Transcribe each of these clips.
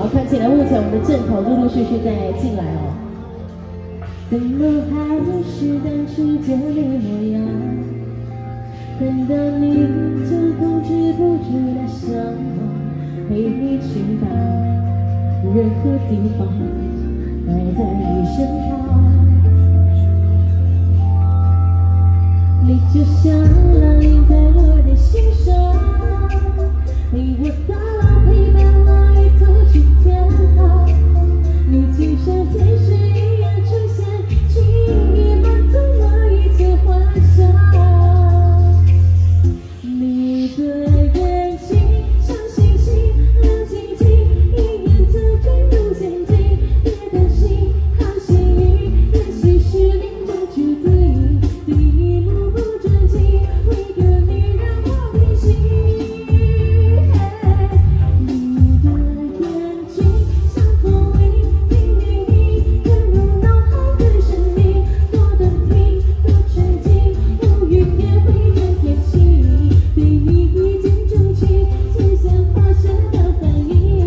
好，看起来目前我们的阵头陆陆续续在进来哦。怎么还是当初的那模样？看到你就控制不住的想往陪你去到任何地方，待在你身旁。你就像浪印在我的心上，陪我到老，陪伴我一同去天堂。你就像天使一样出现，轻易满足我一切幻想。你的眼睛像星星亮晶晶，一眼就坠入陷阱。别担心，好幸运，也许是命中注定。第一幕不专情，为个你让我偏心。你的眼睛像风铃，叮铃铃，传入脑海的生命。多动听，多纯净，乌云也会真天晴。对你一见钟情，就像化学的反应。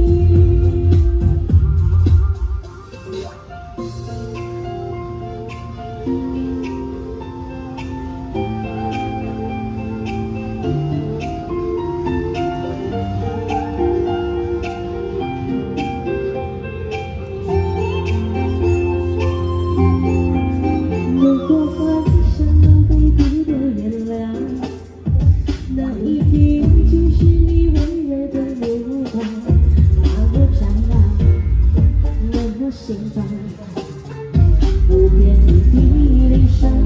如果换上了 baby 的原谅，那一定就是你温热的目光，把我照亮，暖我心房，不变你的理想。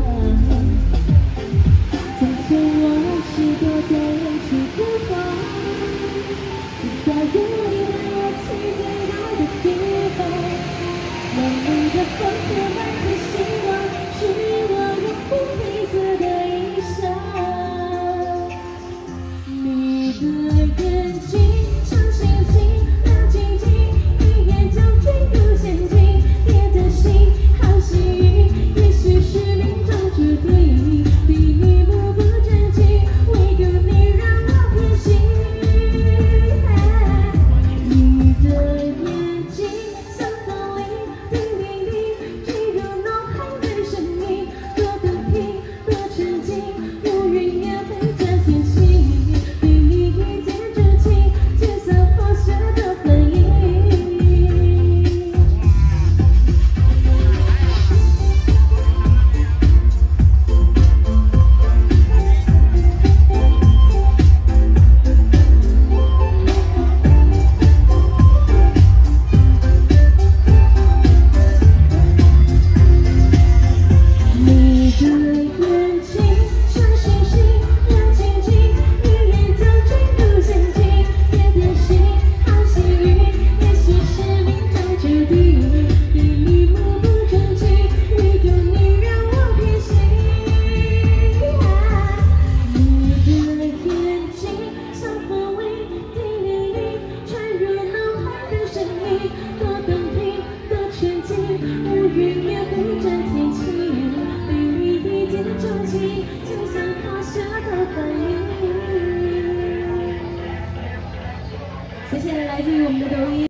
从前我是躲在远处的花，直到有你带我去最高的地方。梦里的风和满的希望，是我永不褪色的衣裳。你的眼睛像星星亮晶晶，一眼就坠入陷阱。别担心，好幸运，也许是命中注定。第一幕不专情，为个你让我偏心。你的眼睛像风铃，叮铃铃，坠入脑海的生命。多动听，多纯净，乌云也会真天晴。对你一见钟情，就像化学的反应。你的眼睛像星星亮晶晶，一眼就坠入陷阱。别担心，好幸运，也许是命中注定。第一幕不专情，为个你让我偏心。你的眼睛像风铃，叮铃铃，传入脑海的生命。多动听，多纯净，乌云也会真天晴。对你一见钟情，就像化学的反应。谢谢来自于我们的抖音。